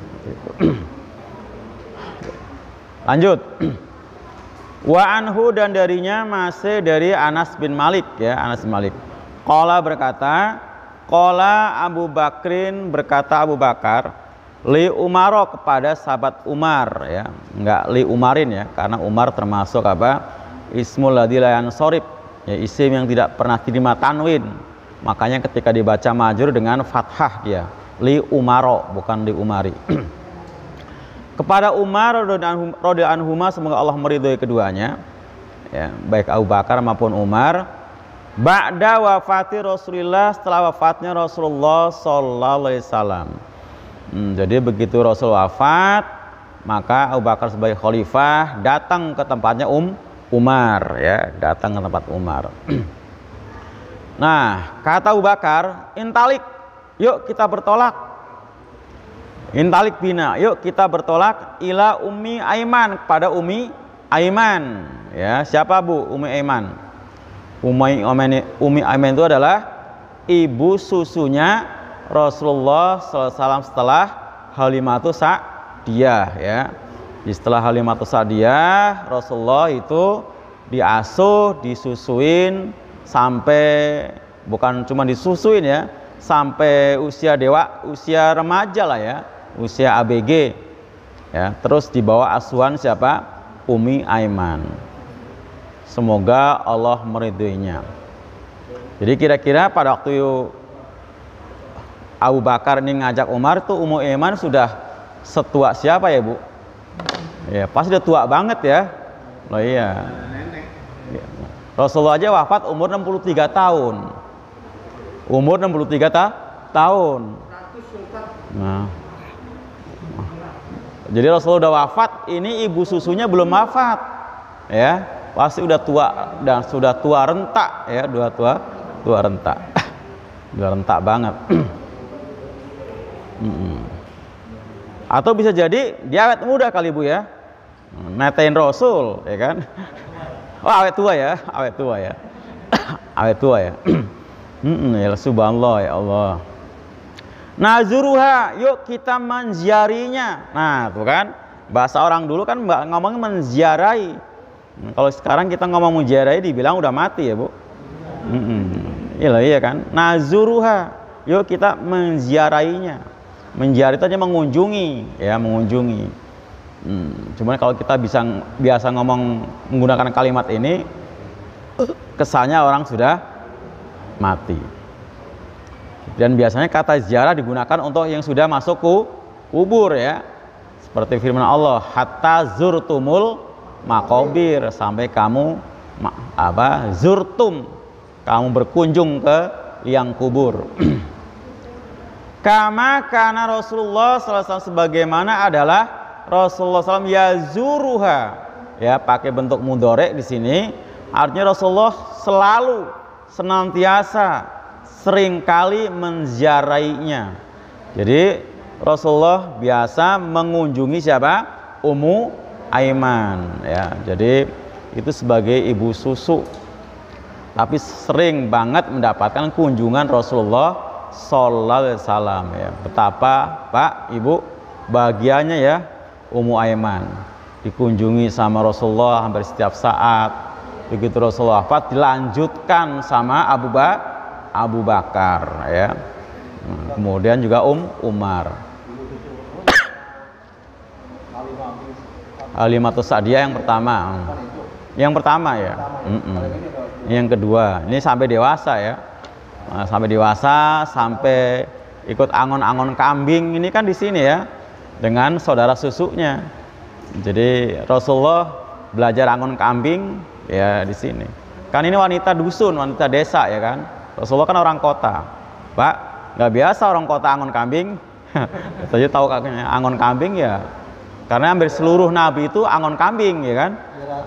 S1: Lanjut. Wa anhu, dan darinya masih dari Anas bin Malik ya, Anas bin Malik. Qala berkata, qala Abu Bakrin, berkata Abu Bakar, li Umaro, kepada sahabat Umar ya, enggak li Umarin ya, karena Umar termasuk apa? Ismul ladzi la yansorib ya, isim yang tidak pernah terima tanwin. Makanya ketika dibaca majrur dengan fathah dia, li Umaro, bukan li Umari. Kepada Umar radhiyallahu anhu, semoga Allah meridhoi keduanya ya, baik Abu Bakar maupun Umar, ba'da wafati Rasulullah, setelah wafatnya Rasulullah sallallahu alaihi wasallam. Jadi begitu Rasul wafat, maka Abu Bakar sebagai khalifah datang ke tempatnya Umar ya, datang ke tempat Umar. Nah, kata Abu Bakar, intalik, yuk kita bertolak. Intalik bina, yuk kita bertolak ila Ummi Aiman, kepada Ummi Aiman ya. Siapa Bu Ummi Aiman? Ummi Aiman itu adalah ibu susunya Rasulullah SAW setelah Halimatus Sa'diyah ya. Setelah Halimatus Sa'diyah, Rasulullah itu diasuh, disusuin sampai, bukan cuma disusuin ya, sampai usia remaja lah ya, usia ABG ya. Terus dibawa asuhan siapa? Ummi Aiman. Semoga Allah meridhoinya. Jadi kira-kira pada waktu Abu Bakar ini ngajak Umar tuh, Ummu Aiman sudah setua siapa ya Bu? Ya pasti udah tua banget ya. Oh iya. Rasulullah aja wafat umur 63 tahun. umur 63 tahun. Nah, jadi Rasulullah udah wafat, ini ibu susunya belum wafat, ya, pasti udah tua dan sudah tua rentak, ya, tua rentak, udah rentak banget. Atau bisa jadi dia awet muda kali Bu ya, netain Rasul, ya kan? Oh awet tua ya, awet tua ya, awet tua ya. Ya subhanallah ya Allah. Nazuruha, yuk kita menziarinya. Nah, tuh kan bahasa orang dulu kan ngomongnya menziarahi. Kalau sekarang kita ngomong menziarahi dibilang udah mati ya, Bu. Iya kan? Nazuruha, yuk kita menziarahinya. Menziarahi itu aja mengunjungi, ya, mengunjungi. Cuman kalau kita biasa ngomong menggunakan kalimat ini, kesannya orang sudah mati. Dan biasanya kata ziarah digunakan untuk yang sudah masuk kubur ya. Seperti firman Allah, hatta zurtumul maqabir, sampai kamu zurtum, kamu berkunjung ke liang kubur. Kama kana Rasulullah SAW, sebagaimana adalah Rasulullah SAW yazuruha, ya, pakai bentuk mudhari di sini, artinya Rasulullah selalu senantiasa seringkali menziarainya. Jadi Rasulullah biasa mengunjungi siapa? Ummu Aiman, ya. Jadi itu sebagai ibu susu, tapi sering banget mendapatkan kunjungan Rasulullah Sallallahu Alaihi Wasallam, ya. Betapa Pak Ibu bahagianya ya Ummu Aiman dikunjungi sama Rasulullah hampir setiap saat. Begitu Rasulullah wafat dilanjutkan sama Abu Bakar, ya. Kemudian juga Umar. Halimatus Sa'diyah yang pertama. Yang pertama ya. Yang kedua, ini sampai dewasa ya. Nah, sampai dewasa, sampai ikut angon-angon kambing ini kan di sini ya, dengan saudara susunya. Jadi Rasulullah belajar angon kambing ya di sini. Kan ini wanita dusun, wanita desa ya kan. Rasulullah kan orang kota, Pak, nggak biasa orang kota angon kambing. Saya tahu kakaknya angon kambing ya, karena hampir seluruh nabi itu angon kambing ya kan.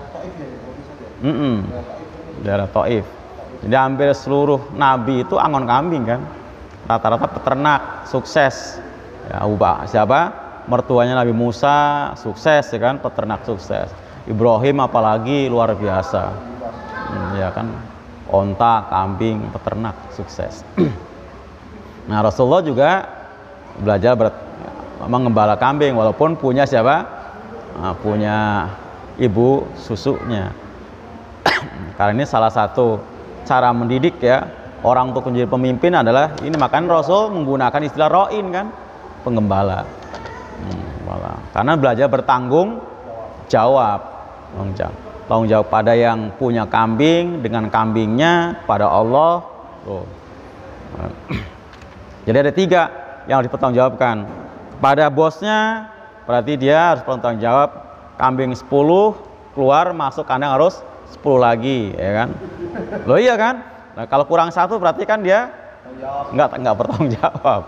S1: Daerah Taif. Jadi hampir seluruh nabi itu angon kambing kan. Rata-rata peternak sukses. Ya, siapa? Mertuanya Nabi Musa sukses ya kan, peternak sukses. Ibrahim apalagi luar biasa. Ya kan, onta, kambing, peternak sukses. Nah, Rasulullah juga belajar mengembala kambing, walaupun punya siapa? Punya ibu susunya. Karena ini salah satu cara mendidik ya orang untuk menjadi pemimpin adalah ini, makanya Rasul menggunakan istilah ro'in kan, penggembala. Karena belajar bertanggung jawab, tanggung jawab pada yang punya kambing, dengan kambingnya, pada Allah. Jadi ada 3 yang harus dipertanggungjawabkan. Pada bosnya berarti dia harus bertanggung jawab, kambing 10 keluar masuk kandang harus 10 lagi ya kan. Loh iya kan. Nah, kalau kurang 1 berarti kan dia nggak bertanggung jawab.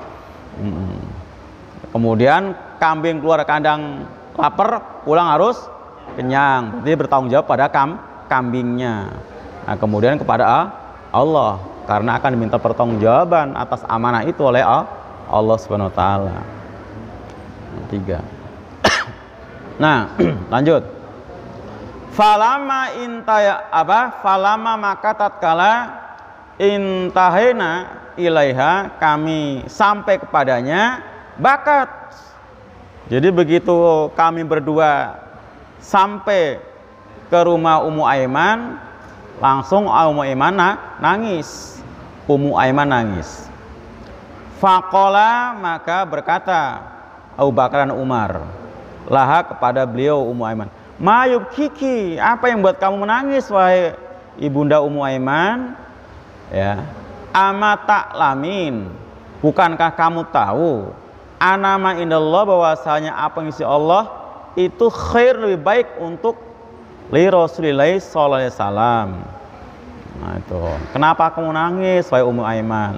S1: Kemudian kambing keluar kandang lapar, pulang harus kenyang, berarti bertanggung jawab pada kambingnya. Nah, kemudian kepada Allah, karena akan diminta pertanggungjawaban atas amanah itu oleh Allah Subhanahu wa taala. 3. Nah, lanjut. Falama falama maka tatkala intahena ilaiha, kami sampai kepadanya, bakat. Jadi begitu kami berdua sampai ke rumah Ummu Aiman, langsung Ummu Aiman nangis. Ummu Aiman nangis. Faqala, maka berkata Abu Bakar dan Umar laha kepada beliau Ummu Aiman, mayub kiki, apa yang buat kamu menangis wahai ibunda Ummu Aiman? Ya, ama ta'lamin, bukankah kamu tahu anama indallah, bahwasanya apa yang isi Allah itu khair, lebih baik untuk li Rasulillah sallallahu alaihi wasallam. Nah itu, kenapa kamu nangis wahai Ummu Aiman?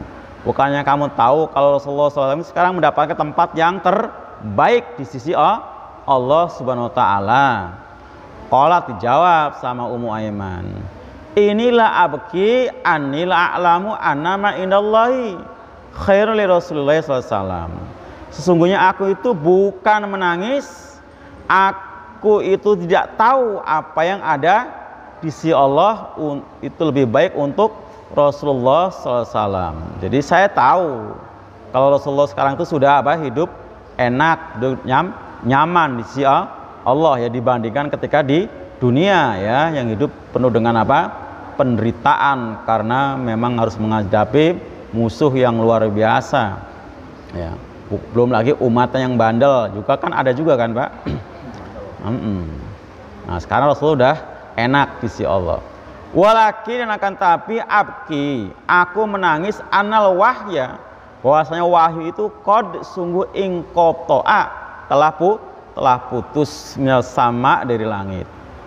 S1: Bukannya kamu tahu kalau Rasulullah SAW sekarang mendapatkan tempat yang terbaik di sisi Allah Subhanahu wa taala. Qala dijawab sama Ummu Aiman, inilah abki anila a'lamu annama indallahi khairul li Rasulullah SAW. Sesungguhnya aku itu bukan menangis, aku itu tidak tahu apa yang ada di sisi Allah itu lebih baik untuk Rasulullah SAW. Jadi saya tahu kalau Rasulullah sekarang itu sudah hidup enak, nyaman di sisi Allah ya, dibandingkan ketika di dunia ya, yang hidup penuh dengan penderitaan karena memang harus menghadapi musuh yang luar biasa ya. Belum lagi umatnya yang bandel juga kan ada juga kan Pak. Nah sekarang Rasulullah udah enak di sisi Allah. Walakin akan tapi abki, aku menangis anal wahya, bahwasanya wahyu itu qad sungguh inqata'a, telah putus sama dari langit.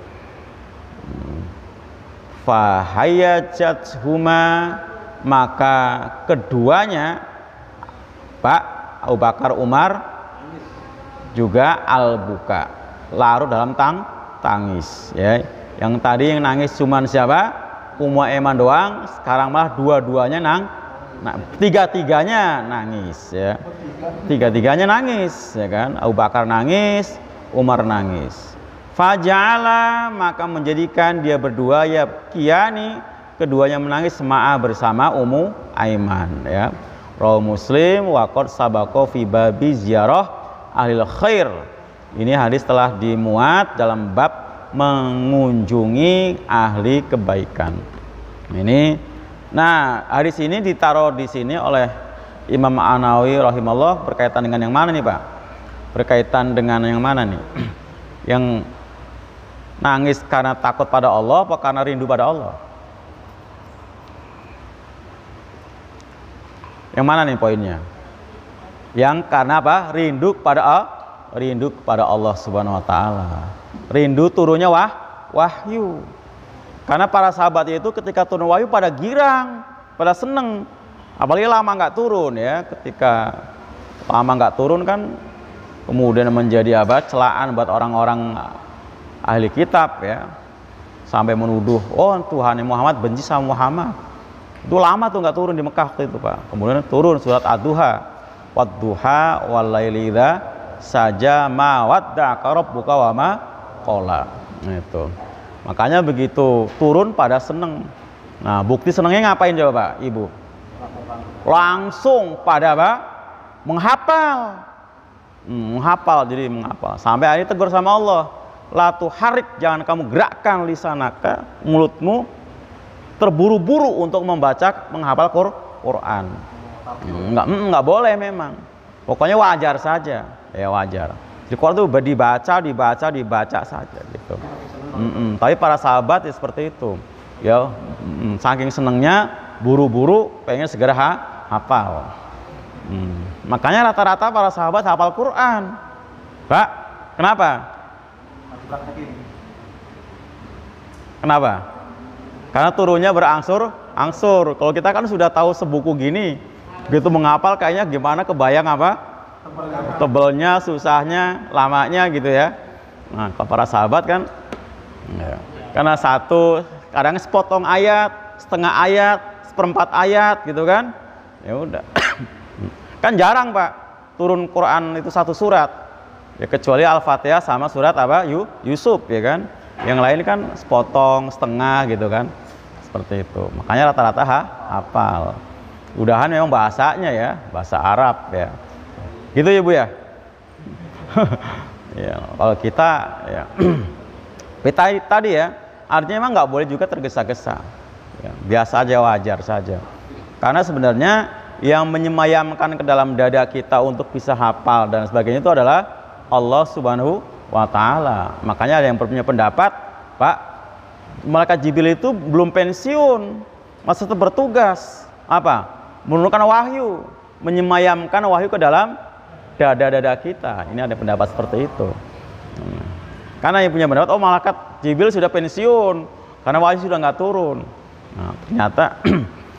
S1: Fahayajat huma, maka keduanya Pak Abu Bakar Umar juga al-buka, larut dalam tangis ya. Yang tadi yang nangis cuman siapa? Ummu Aiman doang, sekarang malah dua-duanya tiga-tiganya nangis ya. Tiga-tiganya nangis ya kan. Abu Bakar nangis, Umar nangis. Faja'ala, maka menjadikan dia berdua ya kiani, keduanya menangis bersama Ummu Aiman ya. Rawi Muslim wa qad sabaqa fi babi ziarah ahlil khair. Ini hadis telah dimuat dalam bab mengunjungi ahli kebaikan. Ini, nah hadis ini ditaruh di sini oleh Imam An-Nawawi rahimahullah berkaitan dengan yang mana nih Pak? Berkaitan dengan yang mana nih? Yang nangis karena takut pada Allah apa karena rindu pada Allah? Yang mana nih poinnya? Yang karena apa? Rindu kepada Allah Subhanahu wa taala. Rindu turunnya wahyu. Karena para sahabat itu ketika turun wahyu pada girang, pada seneng. Apalagi lama nggak turun ya. Ketika lama nggak turun kan kemudian menjadi celaan buat orang-orang ahli kitab ya. Sampai menuduh, oh Tuhan Muhammad benci sama Muhammad. Itu lama tuh nggak turun di Mekah waktu itu Pak. Kemudian turun surat Ad-Duha, wad-duha wal laili idza saja ma wadda'aka rabbuka wa ma qala. Nah, itu. Makanya begitu turun pada seneng. Nah, bukti senengnya ngapain coba Pak, Ibu? Langsung pada menghafal. Menghafal, jadi menghafal. Sampai hari tegur sama Allah, la tuharik, jangan kamu gerakkan lisanaka, mulutmu terburu-buru untuk menghafal Quran. Enggak boleh memang. Pokoknya wajar saja. Ya wajar. Di Quran itu dibaca saja gitu. Tapi para sahabat ya seperti itu. Ya, saking senengnya buru-buru pengen segera hafal. Makanya rata-rata para sahabat hafal Quran. Pak, kenapa? Kenapa? Karena turunnya berangsur-angsur. Kalau kita kan sudah tahu sebuku gini, begitu menghafal kayaknya gimana, kebayang tebelnya, susahnya, lamanya gitu ya. Nah, kalau para sahabat kan ya, karena kadang sepotong ayat, setengah ayat, seperempat ayat gitu kan. Ya udah. Kan jarang Pak turun Quran itu satu surat. Ya kecuali Al-Fatihah sama surat Yusuf ya kan. Yang lain kan sepotong, setengah gitu kan. Seperti itu. Makanya rata-rata hafal. Udahan memang bahasanya ya, bahasa Arab ya. Gitu ya Bu ya. Ya, kalau kita ya tadi ya, artinya memang nggak boleh juga tergesa-gesa. Ya, biasa aja, wajar saja. Karena sebenarnya yang menyemayamkan ke dalam dada kita untuk bisa hafal dan sebagainya itu adalah Allah Subhanahu wa taala. Makanya ada yang punya pendapat, Pak, malaikat Jibril itu belum pensiun, masih tetap bertugas menurunkan wahyu, menyemayamkan wahyu ke dalam dada-dada kita. Ini ada pendapat seperti itu. Karena yang punya pendapat, malaikat Jibril sudah pensiun karena wahyu sudah nggak turun. Nah, ternyata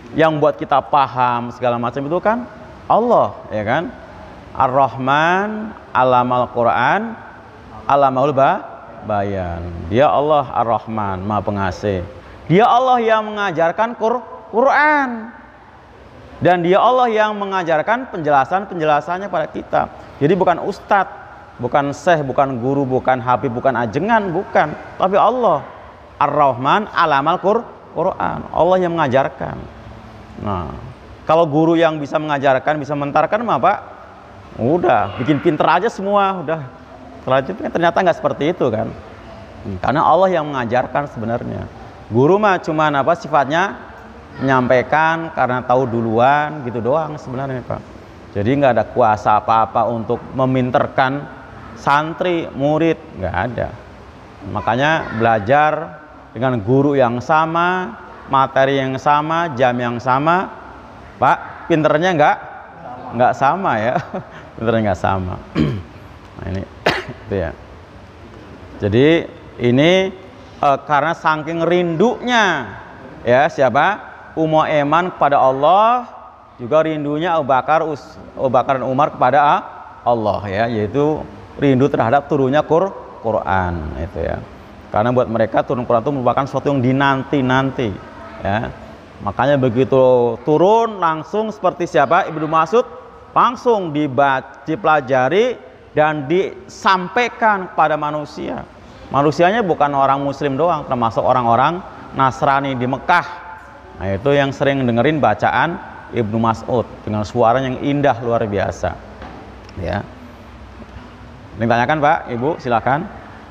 S1: yang buat kita paham segala macam itu kan Allah, ya kan? Ar-Rahman, alamal Quran, alamaul bayan. Dia Allah Ar-Rahman, Maha Pengasih. Dia Allah yang mengajarkan Quran. Dan dia Allah yang mengajarkan penjelasannya pada kita. Jadi bukan ustadz, bukan syekh, bukan guru, bukan habib, bukan ajengan, bukan. Tapi Allah Ar-Rahman, alamal Quran. Allah yang mengajarkan. Nah, kalau guru yang bisa mengajarkan, bisa mentarkan mah Pak, udah bikin pinter aja semua, udah. Ternyata nggak seperti itu kan. Karena Allah yang mengajarkan sebenarnya. Guru mah cuman apa sifatnya menyampaikan karena tahu duluan gitu doang sebenarnya Pak. Jadi nggak ada kuasa apa-apa untuk meminterkan santri, murid, nggak ada. Makanya belajar dengan guru yang sama, materi yang sama, jam yang sama, Pak, pinternya nggak sama ya. Pinternya nggak sama. Nah ini itu ya. Jadi ini karena saking rindunya ya siapa Ummu Eman kepada Allah, juga rindunya Abu Bakar dan Umar kepada Allah ya, yaitu rindu terhadap turunnya Quran itu ya. Karena buat mereka turun Quran itu merupakan sesuatu yang dinanti-nanti ya. Makanya begitu turun langsung seperti siapa Ibnu Mas'ud, langsung dipelajari dan disampaikan kepada manusia. Manusianya bukan orang muslim doang, termasuk orang-orang Nasrani di Mekah. Nah itu yang sering dengerin bacaan Ibnu Mas'ud dengan suara yang indah luar biasa ya. Ini tanyakan Pak, Ibu silakan.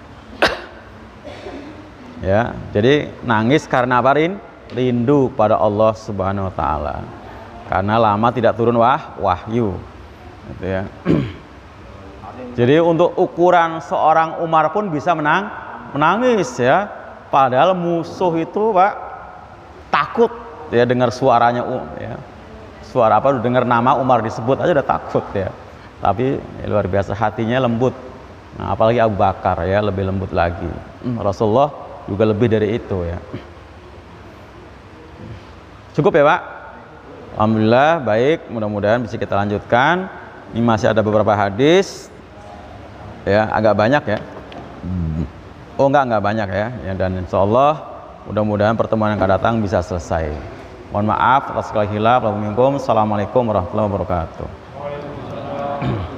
S1: Ya, jadi nangis karena apa? Rindu pada Allah Subhanahu wa taala. Karena lama tidak turun wahyu. Gitu ya. Jadi untuk ukuran seorang Umar pun bisa menangis ya. Padahal musuh itu Pak takut ya dengar suaranya ya. Suara apa dengar nama Umar disebut aja udah takut ya. Tapi ya, luar biasa hatinya lembut. Nah, apalagi Abu Bakar ya lebih lembut lagi. Rasulullah juga lebih dari itu ya. Cukup ya Pak? Alhamdulillah baik, mudah-mudahan bisa kita lanjutkan. Ini masih ada beberapa hadis ya, agak banyak ya. Oh enggak banyak ya, dan insya Allah mudah-mudahan pertemuan yang akan datang bisa selesai. Mohon maaf atas segala khilaf. Assalamualaikum warahmatullahi wabarakatuh.